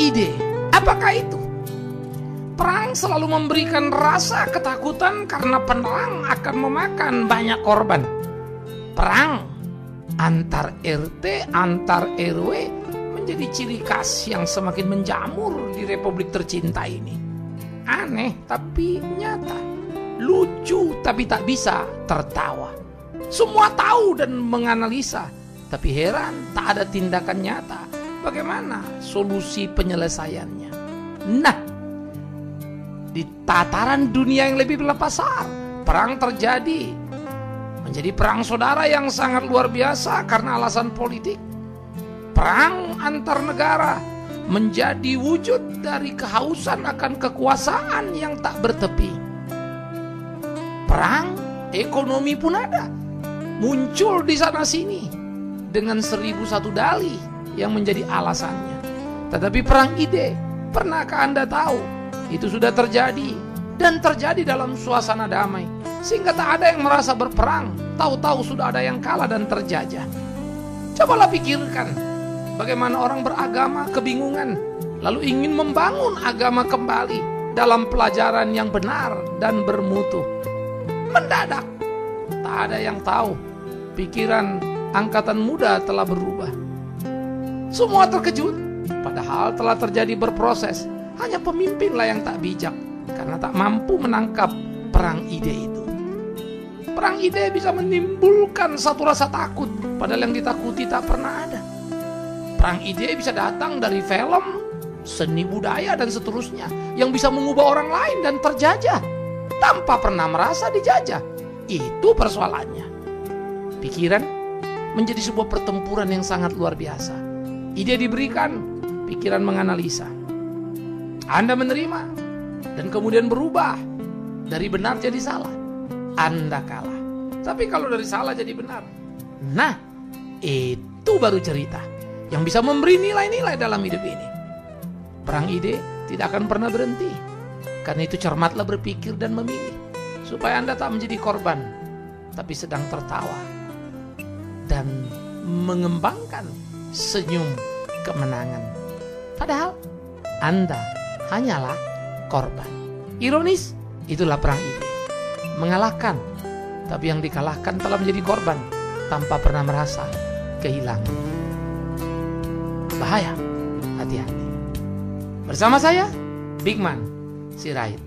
ide. Apakah itu? Perang selalu memberikan rasa ketakutan karena perang akan memakan banyak korban. Perang antar RT, antar RW menjadi ciri khas yang semakin menjamur di Republik tercinta ini. Aneh tapi nyata, lucu tapi tak bisa tertawa. Semua tahu dan menganalisa, tapi heran tak ada tindakan nyata. Bagaimana solusi penyelesaiannya? Nah, di tataran dunia yang lebih besar, perang terjadi. Menjadi perang saudara yang sangat luar biasa karena alasan politik. Perang antar negara menjadi wujud dari kehausan akan kekuasaan yang tak bertepi. Perang ekonomi pun ada, muncul di sana sini dengan 1001 dalih yang menjadi alasannya. Tetapi perang ide, pernahkah Anda tahu? Itu sudah terjadi dan terjadi dalam suasana damai, sehingga tak ada yang merasa berperang. Tahu-tahu sudah ada yang kalah dan terjajah. Cobalah pikirkan bagaimana orang beragama kebingungan, lalu ingin membangun agama kembali dalam pelajaran yang benar dan bermutu. Mendadak, tak ada yang tahu, pikiran angkatan muda telah berubah. Semua terkejut, padahal telah terjadi berproses. Hanya pemimpinlah yang tak bijak karena tak mampu menangkap perang ide itu. Perang ide bisa menimbulkan satu rasa takut, padahal yang ditakuti tak pernah ada. Perang ide bisa datang dari film, seni budaya dan seterusnya, yang bisa mengubah orang lain dan terjajah tanpa pernah merasa dijajah. Itu persoalannya. Pikiran menjadi sebuah pertempuran yang sangat luar biasa. Ide diberikan, pikiran menganalisa. Anda menerima dan kemudian berubah dari benar jadi salah. Anda kalah. Tapi kalau dari salah jadi benar, nah itu baru cerita yang bisa memberi nilai-nilai dalam hidup ini. Perang ide tidak akan pernah berhenti. Karena itu cermatlah berpikir dan memilih, supaya Anda tak menjadi korban, tapi sedang tertawa dan mengembangkan senyum kemenangan. Padahal Anda hanyalah korban. Ironis, itulah perang ide. Mengalahkan, tapi yang dikalahkan telah menjadi korban tanpa pernah merasa kehilangan. Bahaya, hati-hati. Bersama saya, Bigman Sirait.